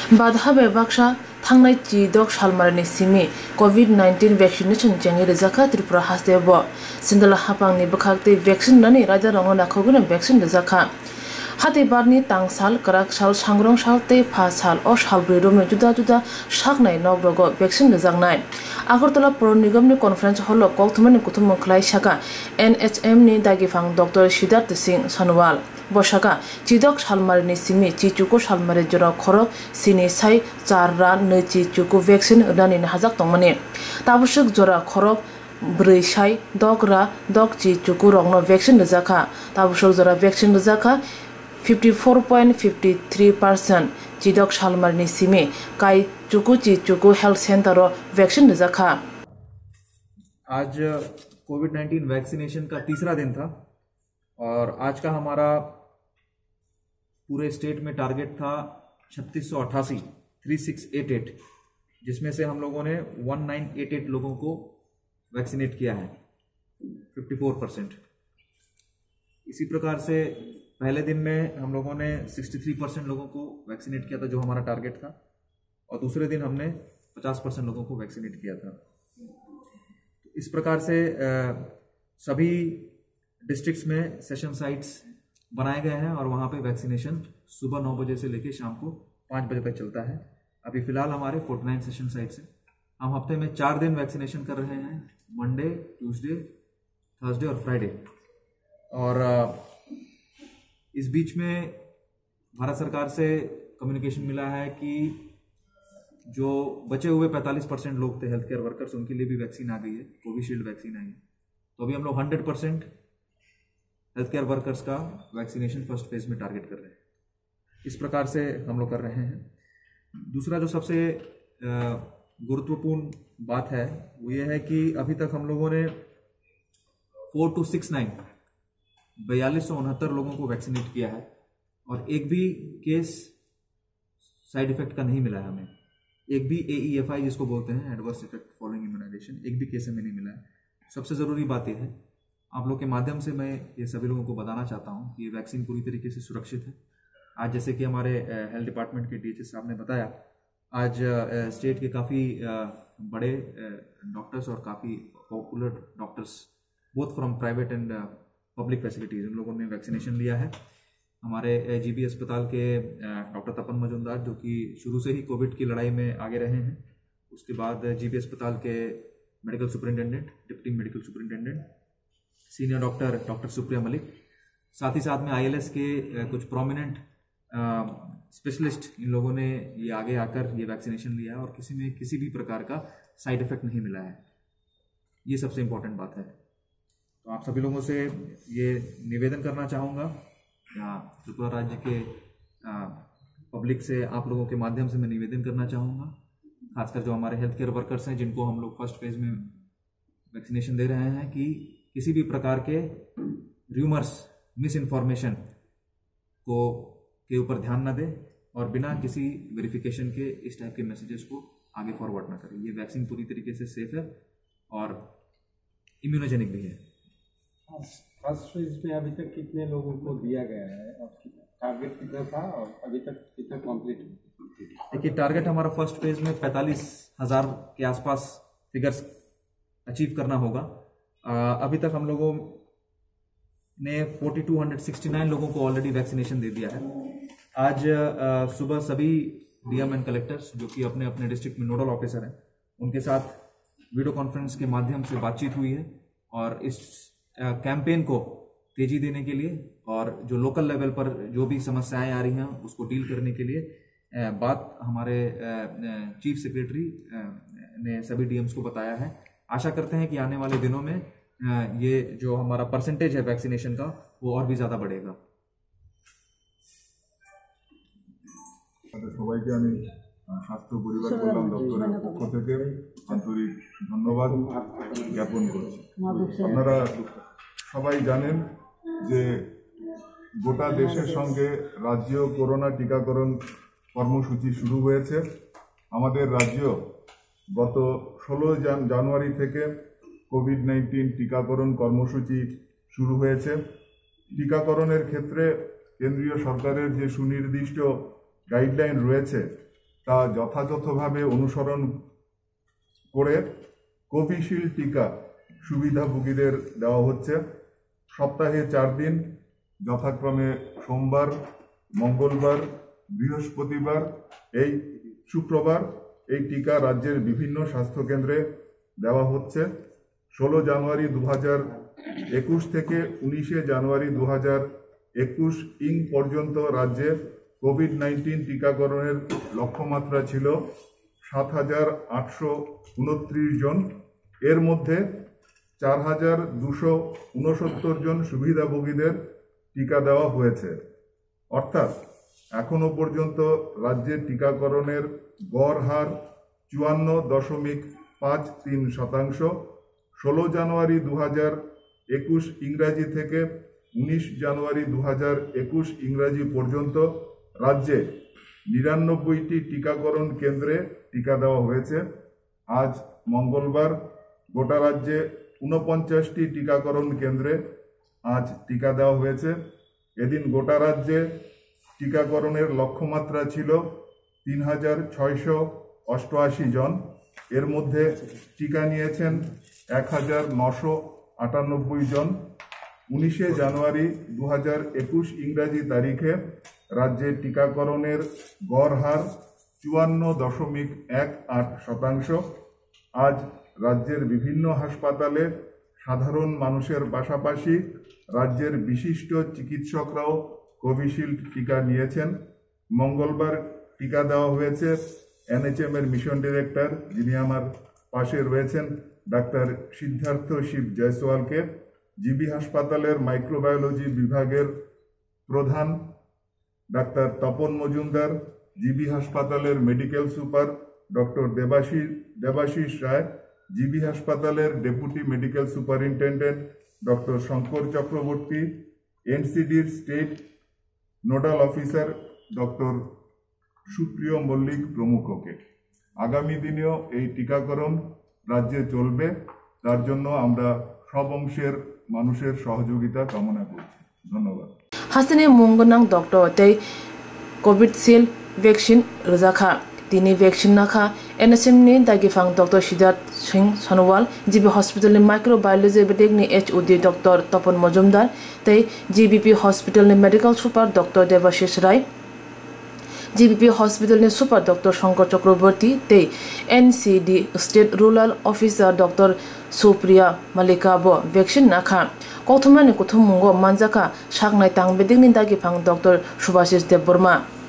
Badha Bebaksa Tangnai Chidok Shalmarani Simi COVID-19 vaccination Jangi Rizaka Tripura Hastebo Sindala Hapang ni Bakakti vaccine Nani Raja Rangona Koguna vaccine Rizaka Hati Barni Tangsal Karak Shal Shangrong Shalte Pasal or Shalbridum Juda Juda Shagnai Nogrogo vaccine Rizangnai Agartala Pro Nigam Conference Hall of Koltuman Kutum Klai Shaka NHM ni Dagifang Dr. Siddharth Singh Sanwal Boshaka Chidok Shalmarani Simi Chichuko Shalmare Jora Khorok Sini Sai Charra Ne Chichuko vaccine Udani Hazak Tomane Tabushuk Jora Khorok Brishai Dogra Dog Chichuko Rogno vaccine Zaka Tabushuk Jora vaccine Zaka 54.53% Chidok Shalmarani Simi Kai Chuku Chichuko Health Center vaccine Zaka आज कोविड-19 vaccination का तीसरा दिन था और आज का हमारा पूरे स्टेट में टारगेट था 3688 जिसमें से हम लोगों ने 1988 लोगों को वैक्सीनेट किया है 54%। इसी प्रकार से पहले दिन में हम लोगों ने 63% लोगों को वैक्सीनेट किया था जो हमारा टारगेट था और दूसरे दिन हमने 50% लोगों को वैक्सीनेट किया था। इस प्रकार से सभी डिस्ट्रिक्ट्स में सेशन साइट्स बनाए गए हैं और वहाँ पे वैक्सीनेशन सुबह 9 बजे से लेकर शाम को 5 बजे तक चलता है। अभी फ़िलहाल हमारे 49 सेशन साइट्स हैं। हम हफ्ते में 4 दिन वैक्सीनेशन कर रहे हैं, मंडे, ट्यूसडे, थर्सडे और फ्राइडे। और इस बीच में भारत सरकार से कम्युनिकेशन मिला है कि जो बचे हुए 45% लोग थे हेल्थ केयर वर्कर्स, उनके लिए भी वैक्सीन आ गई है, कोविशील्ड वैक्सीन आई है। तो अभी हम लोग 100% हेल्थ केयर वर्कर्स का वैक्सीनेशन फर्स्ट फेज में टारगेट कर रहे हैं। इस प्रकार से हम लोग कर रहे हैं। दूसरा जो सबसे गुरुत्वपूर्ण बात है वो ये है कि अभी तक हम लोगों ने 4269 लोगों को वैक्सीनेट किया है और एक भी केस साइड इफेक्ट का नहीं मिला है हमें। एक भी AEFI जिसको बोलते हैं एडवर्स इफेक्ट फॉलोइंग इम्यूनाइजेशन, एक भी केस हमें नहीं मिला है। सबसे ज़रूरी बात यह है, आप लोग के माध्यम से मैं ये सभी लोगों को बताना चाहता हूँ कि ये वैक्सीन पूरी तरीके से सुरक्षित है। आज जैसे कि हमारे हेल्थ डिपार्टमेंट के DHS साहब ने बताया, आज स्टेट के काफ़ी बड़े डॉक्टर्स और काफ़ी popular doctors both from private and public facilities उन लोगों ने वैक्सीनेशन लिया है। हमारे GB अस्पताल के डॉक्टर तपन मजुमदार जो कि शुरू से ही कोविड की लड़ाई में आगे रहे हैं, उसके बाद GB अस्पताल के medical superintendent, deputy medical superintendent, senior doctor Supriya Malik, साथ ही साथ में ILS के कुछ प्रोमिनेंट स्पेशलिस्ट, इन लोगों ने ये आगे आकर ये वैक्सीनेशन लिया है और किसी में किसी भी प्रकार का साइड इफेक्ट नहीं मिला है। ये सबसे इम्पोर्टेंट बात है। तो आप सभी लोगों से ये निवेदन करना चाहूँगा या त्रिपुरा राज्य के पब्लिक से आप लोगों के माध्यम से मैं निवेदन करना चाहूँगा, खासकर जो हमारे हेल्थ केयर वर्कर्स हैं जिनको हम लोग फर्स्ट फेज में वैक्सीनेशन दे रहे हैं, कि किसी भी प्रकार के र्यूमर्स, मिस इन्फॉर्मेशन के ऊपर ध्यान न दें और बिना किसी वेरिफिकेशन के इस टाइप के मैसेजेस को आगे फॉरवर्ड ना करें। ये वैक्सीन पूरी तरीके से सेफ है और इम्यूनोजेनिक भी है। फर्स्ट फेज में अभी तक कितने लोगों को दिया गया है और टारगेट कितना था और अभी तक कितना कंप्लीट? देखिए, टारगेट हमारा फर्स्ट फेज में 45,000 के आसपास फिगर्स अचीव करना होगा। अभी तक हम लोगों ने 4269 लोगों को ऑलरेडी वैक्सीनेशन दे दिया है। आज सुबह सभी DM एंड कलेक्टर्स जो कि अपने अपने डिस्ट्रिक्ट में नोडल ऑफिसर हैं, उनके साथ वीडियो कॉन्फ्रेंस के माध्यम से बातचीत हुई है और इस कैंपेन को तेजी देने के लिए और जो लोकल लेवल पर जो भी समस्याएं आ रही हैं उसको डील करने के लिए बात हमारे चीफ सेक्रेटरी ने सभी DMs को बताया है। आशा करते हैं कि आने वाले दिनों में ये जो हमारा परसेंटेज है वैक्सीनेशन का वो और भी ज़्यादा बढ़ेगा। সবাইকে আমি স্বাস্থ্য পরিবার কল্যাণ দপ্তরের পক্ষ থেকে আন্তরিক ধন্যবাদ জ্ঞাপন করছি। আপনারা সবাই জানেন যে গোটা দেশের সঙ্গে রাজ্য করোনা টিকাকরণ কর্মসূচি শুরু হয়েছে। আমাদের রাজ্য গত 16 জানুয়ারি থেকে কোভিড-19 টিকাকরণ কর্মসূচি শুরু হয়েছে। টিকাকরণের ক্ষেত্রে কেন্দ্রীয় সরকারের যে সুনির্দিষ্ট গাইডলাইন রয়েছে তা যথাযথভাবে অনুসরণ করে কোভিশিল্ড টিকা সুবিধাভোগীদের দেওয়া হচ্ছে। সপ্তাহে 4 দিন যথাক্রমে সোমবার, মঙ্গলবার, বৃহস্পতিবার, এই শুক্রবার এই টিকা রাজ্যের বিভিন্ন স্বাস্থ্যকেন্দ্রে দেওয়া হচ্ছে। 16 জানুয়ারি 2021 থেকে 19 জানুয়ারি 2021 পর্যন্ত রাজ্যে কোভিড-19 টিকাকরণের লক্ষ্যমাত্রা ছিল 7,829 জন। এর মধ্যে 4,269 জন সুবিধাভোগীদের টিকা দেওয়া হয়েছে। অর্থাৎ এখনো পর্যন্ত রাজ্যের টিকাকরণের গড় হার 54.53%। 16 জানুয়ারি 2021 ইংরাজি থেকে 19 জানুয়ারি 2021 ইংরাজি পর্যন্ত রাজ্যে 99টি টিকাকরণ কেন্দ্রে টিকা দেওয়া হয়েছে। আজ মঙ্গলবার গোটা রাজ্যে 49টি টিকাকরণ কেন্দ্রে আজ টিকা দেওয়া হয়েছে। এদিন গোটা রাজ্যে টিকাকরণের লক্ষ্যমাত্রা ছিল 3,688 জন। এর মধ্যে টিকা নিয়েছেন 1,998 জন। 19 জানুয়ারি 2021 ইংরাজি তারিখে রাজ্যে টিকাকরণের গড় হার 54.18%। আজ রাজ্যের বিভিন্ন হাসপাতালে সাধারণ মানুষের পাশাপাশি রাজ্যের বিশিষ্ট চিকিৎসকরাও কোভিশিল্ড টিকা নিয়েছেন। মঙ্গলবার টিকা দেওয়া হয়েছে NHM এর মিশন ডিরেক্টর, যিনি আমার পাশে রয়েছেন, ডাক্তার সিদ্ধার্থ শিব জয়সওয়ালকে। জিবি হাসপাতালের মাইক্রোবায়োলজি বিভাগের প্রধান ডাক্তার তপন মজুমদার, জিবি হাসপাতালের medical super doctor Debashis Roy, GB হাসপাতালের deputy medical superintendent doctor Shankar Chakraborty, এনসিডির state nodal officer doctor Supriyo Mallick প্রমুখকে। আগামী দিনেও এই টিকাকরণ রাজ্যে চলবে, তার জন্য আমরা সব অংশের মানুষের সহযোগিতা কামনা করছি। ধন্যবাদ। হাসিনে মুঙ্গনাং ডক্টর তৈ কোভিডশিল্ড ভ্যাকসিন রজাখা তিনি ভ্যাকসিন নাখা NHM ni dagifang Dr. Siddharth Singh Sonowal, GB Hospital ni Microbiology Bidik ni HOD Dr. Tapan Majumdar, tei GBP Hospital ni Medical Super Dr. Devashish Rai, GBP Hospital ni Super Dr. Shankar Chakraborty, tei NCD State Rural Officer Dr. Supriya Malika bo vaccine nakha kothumani kothum mungo manjaka saknai tang bidik ni dagifang Dr. Subhashish Debbarma